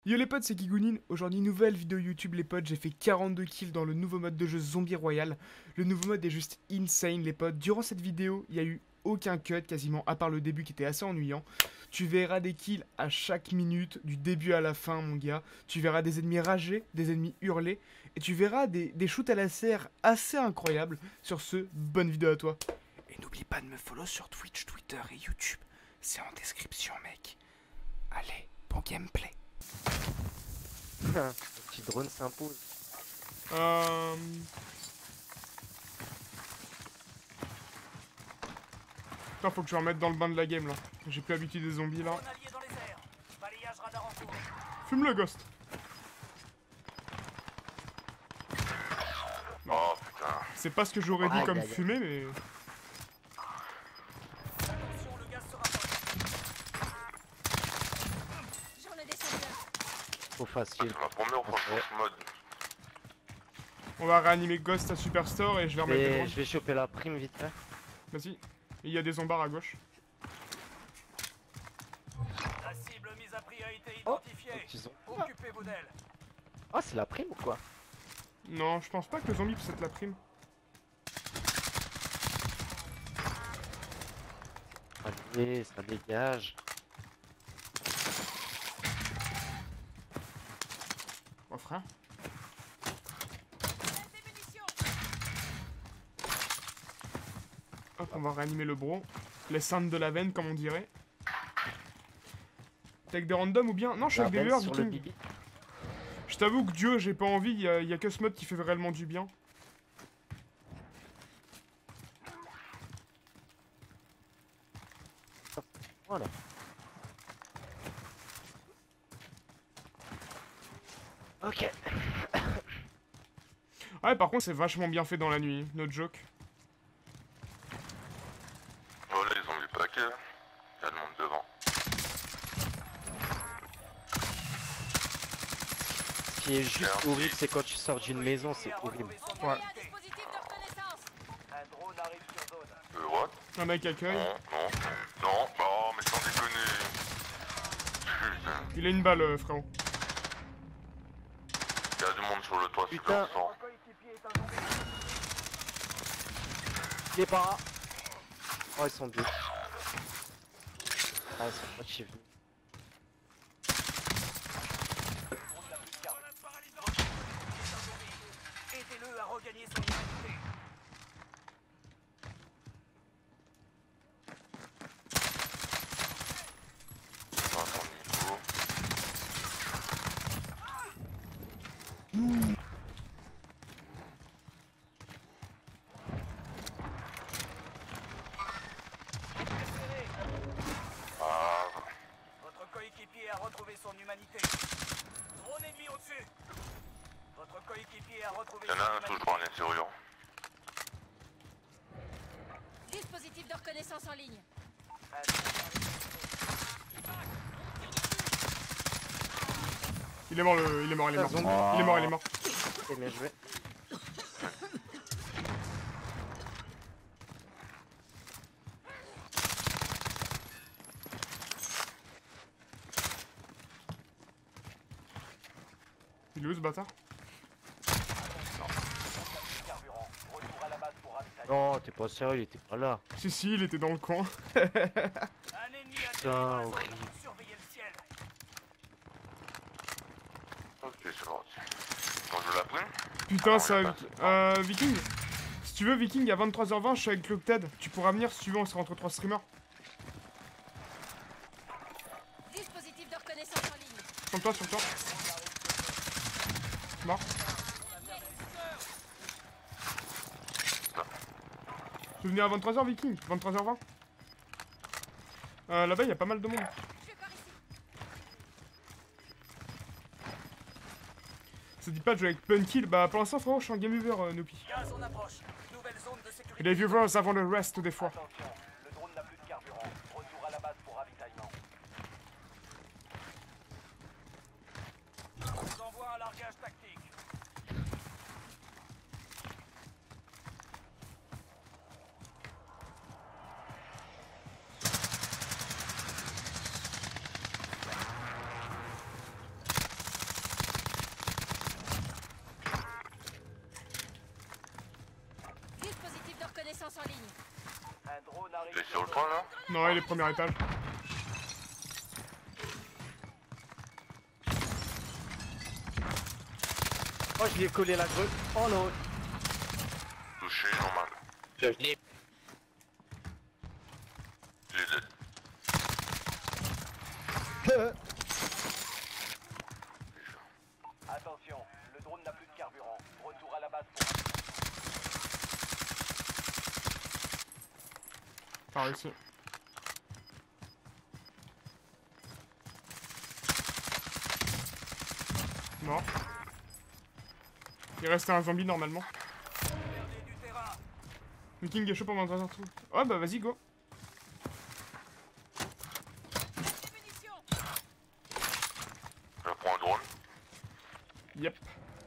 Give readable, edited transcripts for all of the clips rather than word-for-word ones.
Yo les potes, c'est Kigounin. Aujourd'hui, nouvelle vidéo YouTube les potes. J'ai fait 42 kills dans le nouveau mode de jeu Zombie Royal. Le nouveau mode est juste insane les potes. Durant cette vidéo, il n'y a eu aucun cut quasiment, à part le début qui était assez ennuyant. Tu verras des kills à chaque minute, du début à la fin mon gars. Tu verras des ennemis rager, des ennemis hurler. Et tu verras des shoots à la serre assez incroyables. Sur ce, bonne vidéo à toi. Et n'oublie pas de me follow sur Twitch, Twitter et YouTube. C'est en description mec. Allez, bon gameplay. Le petit drone s'impose. Putain, faut que je remette dans le bain de la game là. J'ai plus l'habitude des zombies là. Fume le ghost. Oh putain. C'est pas ce que j'aurais dit Aïe, comme aïe, aïe. fumer, mais. Trop facile. C'est ma première fois sur ce mode. On va réanimer Ghost à Superstore et je vais remettre des Et drones. je vais choper la prime vite fait. Vas-y. Il y a des zombards à gauche. La cible mise à prix a été Oh, identifiée. ils ont... Occupez-vous d'elle. Oh, c'est la prime ou quoi? Non, je pense pas que le zombie puisse être la prime. Allez, ça dégage. Oh frère. Hop, on va réanimer le bro. Les saintes de la veine, comme on dirait. T'es avec des randoms ou bien. Non, je suis La avec des belle lueurs sur le vikings. bibi. Je t'avoue que Dieu, j'ai pas envie. Il y a que ce mode qui fait réellement du bien. Voilà. Ok. Ouais, par contre, c'est vachement bien fait dans la nuit. No joke. Voilà, ils ont mis le paquet. Il y a le monde devant. Ce qui est juste horrible, c'est quand tu sors d'une maison, c'est horrible. Ouais. Un drone arrive sur zone. What? Un mec accueille. Non, non, non. Oh, mais sans déconner. Putain. Il a une balle, frérot. Il y a du monde sur le toit, c'est Putain. le sang. Coéquipier est un zombie. Il est pas là. Oh, ils sont deux. Ah, ils sont pas de chez vous. Aidez-le à regagner son identité. Pas à son niveau. Ah, Votre coéquipier a retrouvé son humanité. Drone ennemi au-dessus. Votre coéquipier a retrouvé il y en son a un humanité. toujours à l'intérieur. Dispositif de reconnaissance en ligne. Il est mort, il est mort, il est mort. Zombie. Il est mort, il est mort. Ok, bien joué. Il est où ce bâtard? Carburant. Retour à la base pour ravitaillement. Non, t'es pas sérieux, il était pas là. Si, si, il était dans le coin. Un ennemi a Putain, dans la zone. horrible. Surveillez le ciel. Ok, c'est parti. On joue la prime? Putain, Ah, ça. on l'a Viking. Si tu veux, Viking, à 23h20, je suis avec Locted. Tu pourras venir si tu veux, on sera entre 3 streamers. Dispositif de reconnaissance en ligne. Sur toi, sur toi. Mort. Tu veux venir à 23h, Viking? 23h20. Là-bas, il y a pas mal de monde. Je vais par ici. Ça dit pas de jouer avec Punkill. Bah, pour l'instant, frérot, je suis en game over, Noopy. Gaz en approche. Nouvelle zone de Et sécurité. les viewers avant le rest des fois. Attention, le drone n'a plus de carburant. Retour à la base pour ravitaillement. Je vous envoie un largage tactique. sur le toit là? Non, il est premier étage. Oh, je lui ai collé la grue. Oh non. Touché, normal. Je l'ai. Il est dead. Attention, le drone n'a plus de carburant. Retour à la base pour... Par ici. Mort. Il reste un zombie normalement. Perdez du terrain. Viking est chaud pour m'entrer un truc. Oh bah vas-y, go. Des munitions. Je prends un drone. Yep.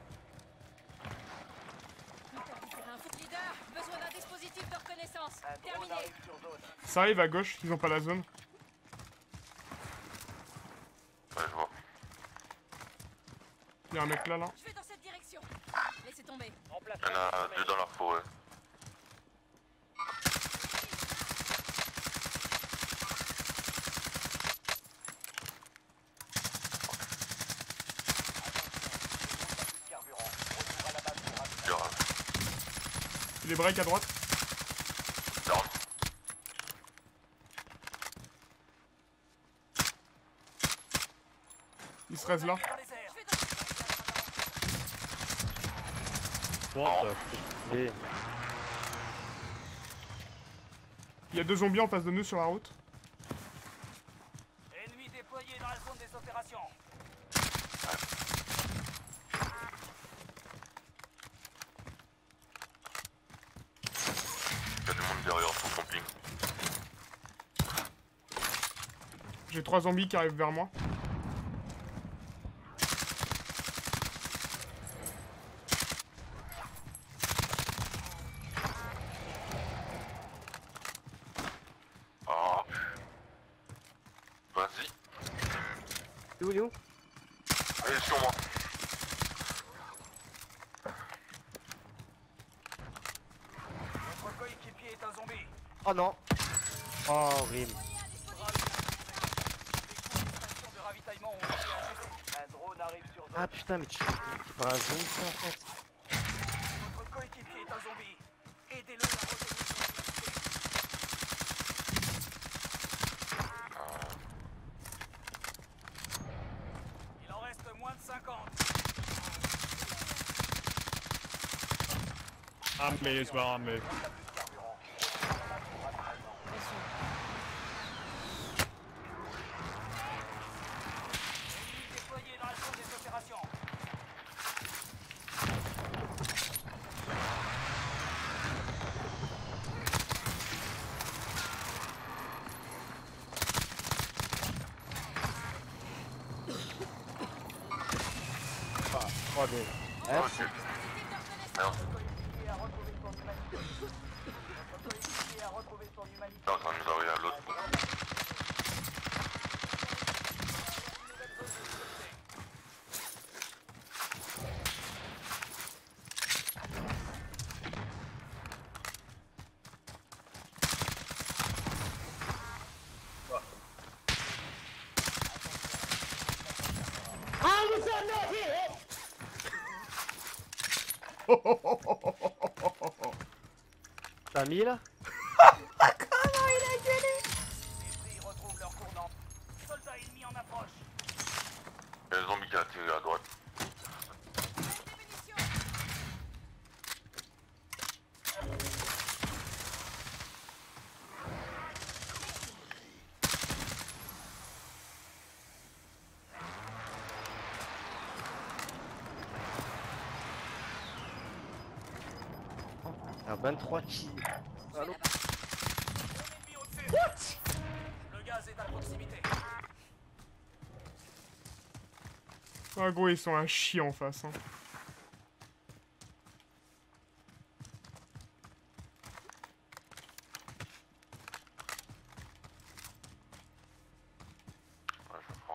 Un foot leader. Besoin d'un dispositif de reconnaissance. Un drone Terminé. arrive sur zone. Ça arrive à gauche, ils ont pas la zone. Ouais, je vois. Il y a un mec là, là. Je vais dans cette direction. Laissez tomber. Il y en a deux dans la forêt. Carburant. Retour à la base pour rapide. Garage. Il est break à droite. Down. Il se reste là. Dans les airs. Je vais dans What the fuck. Il y a deux zombies en face de nous sur la route. Ennemi déployé dans la zone des opérations. Il y a du monde derrière sur le camping. J'ai trois zombies qui arrivent vers moi. Ah. Vas-y. Il est où? Il est sur moi. Votre coéquipier est un zombie. Oh non. Oh, horrible. Stations de ravitaillement ont été ajustées. Un drone arrive sur zone. Ah putain, mais tu par un zombie en fait. Votre coéquipier est un zombie. Aidez-le à retenir son identité. Il en reste moins de 50. I'm me as well, I'm me. Ennemi déployé dans la zone des opérations. Oh bien. Merci. Merde. Coéquipier a retrouvé son humanité. Votre coéquipier a retrouvé son humanité. Putain, ça nous arrive à l'autre. T'as mis là? Les prix retrouvent leur cours nord. Soldats ennemis en approche. Il y a un zombie qui a tiré à droite. Des munitions. Un 23 kills. Allô? Un ennemi au-dessus. Le gaz est à proximité. Ah gros, ils sont à chier en face. Hein. Ouais, je pense.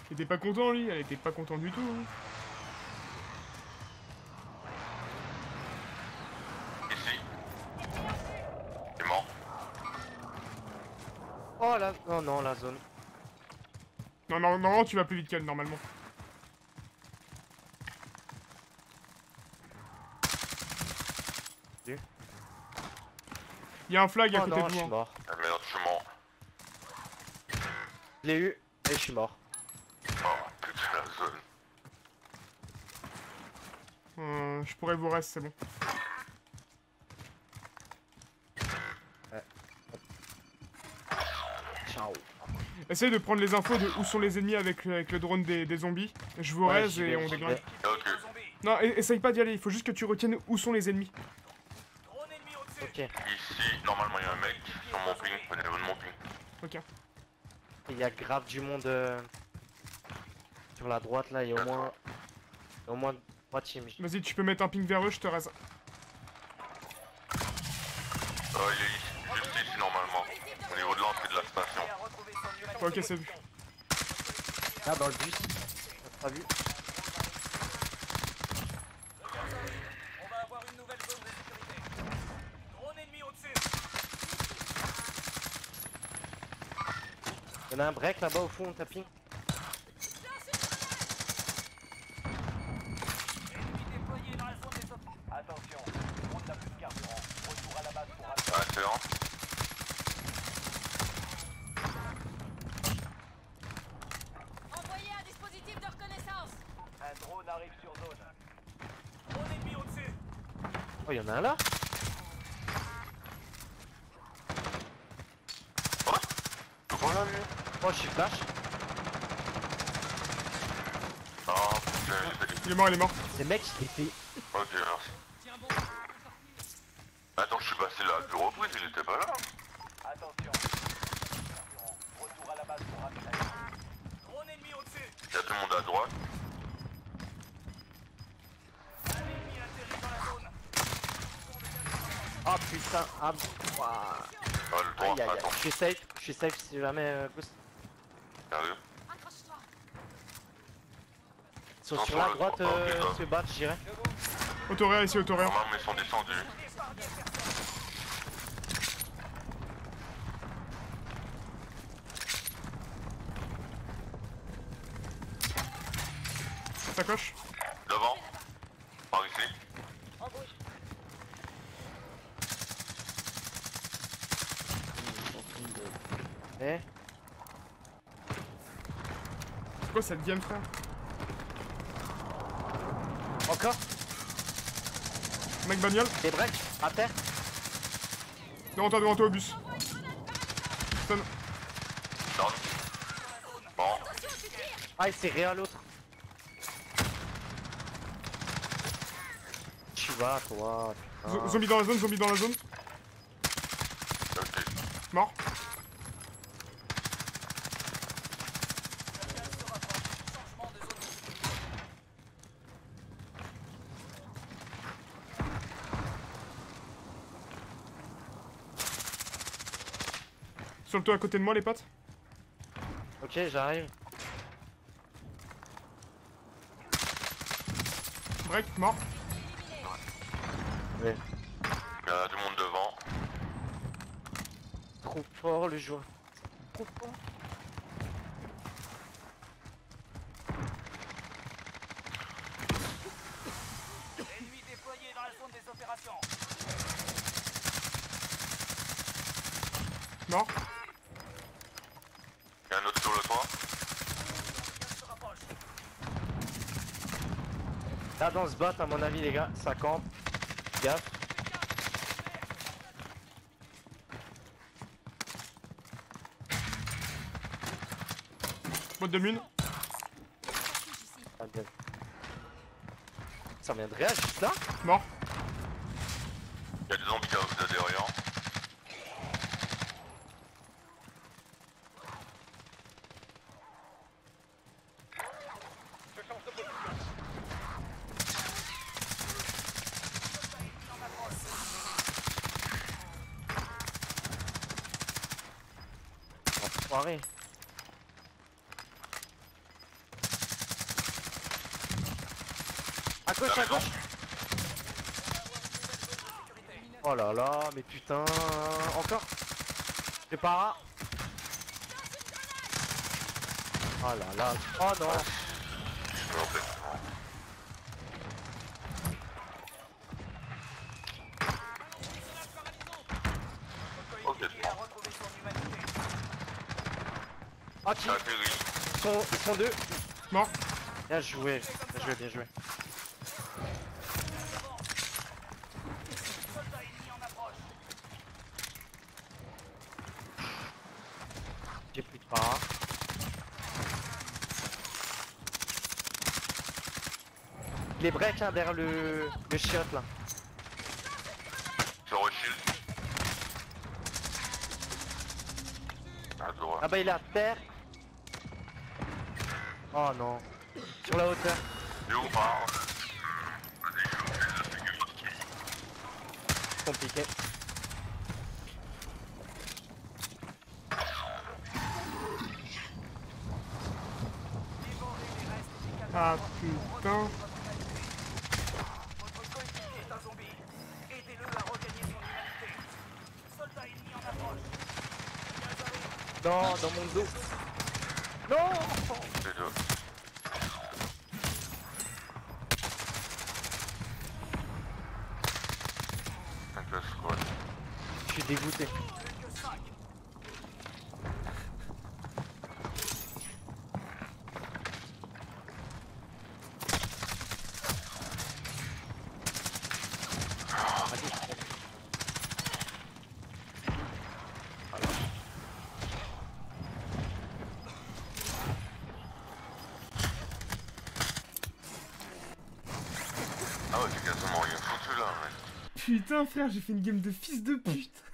Il était pas content lui, elle était pas content du tout. Hein. Ici. Il est mort. Oh là, non, non, la zone. Non, non, non, tu vas plus vite qu'elle normalement. Il y a un flag à Oh côté non, de je suis moi. mort. Ah merde, je suis mort. Je l'ai eu et je suis mort. Oh putain la zone. Je pourrais vous rester, c'est bon. Ciao. Essayez de prendre les infos de où sont les ennemis avec le drone des zombies. Je vous Ouais, raise j'y et vais, on j'y déglingue. vais. Ok. Zombie. Non, essaye pas d'y aller, il faut juste que tu retiennes où sont les ennemis. Drone ennemi au-dessus. Ok. Ici, normalement il y a un mec sur mon ping, au niveau de mon ping. Ok. Il y a grave du monde sur la droite là, il y a au moins 3 teams. Vas-y, tu peux mettre un ping vers eux, je te rase. Il est juste ici normalement, au niveau de l'entrée de la station. A retrouvé son humanité. Ok, c'est vu. Là dans le bus. T'as pas vu? On va avoir une nouvelle zone de sécurité. Drone ennemi au-dessus. Il y en a un break là-bas au fond, tapis. Ennemi déployé dans la zone des autres. Attention, drone n'a plus de carburant. Retour à la base pour Ah, excellent. Envoyez un dispositif de reconnaissance. un drone arrive sur zone. Drone ennemi au-dessus. Oh, il y en a un là. Voilà lui. Oh, je suis flash. Ah putain, j'ai fait. Il est mort, il est mort. Ces mecs, je l'ai fait. Ok, merci. Attends, je suis passé là à deux reprises, il était pas là. Attention. Retour à la base pour ravitaillement. Drone ennemi au-dessus. Il y a tout le monde à droite. Un ennemi atterrit dans la zone. Oh putain, ah, ouah. Ah, le droit, Aïe aïe aïe, attends, je suis safe si jamais Ghost. sérieux. Accroche-toi. Ils sont Non, sur sur la le droite droit, ok, ça. se battent, je dirais. Autoréa ici, autoréa. Normalement, ils sont descendus. Sacoche. Devant. Par ici. Eh, C'est quoi cette game, frère? encore Mec bagnole. des breaks à terre. Devant toi au bus. Stun. Down. Bon. Ah, il s'est réa l'autre. Tu vas toi. putain. Zombie dans la zone, zombie dans la zone. Ok. Mort. Sur le toit à côté de moi, les potes. Ok, j'arrive. Break, mort. Ouais. Il y a du monde devant. Trop fort le joueur. Trop fort. Ennemi déployé dans la zone des opérations. Mort. Il y a un autre sur le toit. Se rapproche. Là dans ce bot à mon avis les gars, ça campe. Gaffe. Boîte de mine. Ah, bien. Ça vient de réa juste là. Mort. Il y a des zombies qui arrivent de derrière. Enfoiré. gauche, à gauche. Oh là là, mais putain, encore. C'est pas rare. Oh là là, oh non. Je me rappelle. Ok, Coéquipier a retrouvé son humanité. Ah qui ça atterrit. ils sont deux. Mort. Bien joué, bien joué, bien joué. Soldat ennemi en approche. J'ai plus de para. Les breaks hein, derrière le chiotte là. Je reshield. Ah, droit. Ah bah il est à terre. Oh non. Sur la hauteur. Et où part? Compliqué. Ah putain. Votre coéquipier est un zombie. Aidez-le à regagner son humanité. Soldat ennemi en approche. Non, dans mon dos. Non. C'est deux. Un class squad. Je suis dégoûté. Plus que 5. Ah ouais, j'ai quasiment rien foutu là, mec. Putain frère, j'ai fait une game de fils de pute.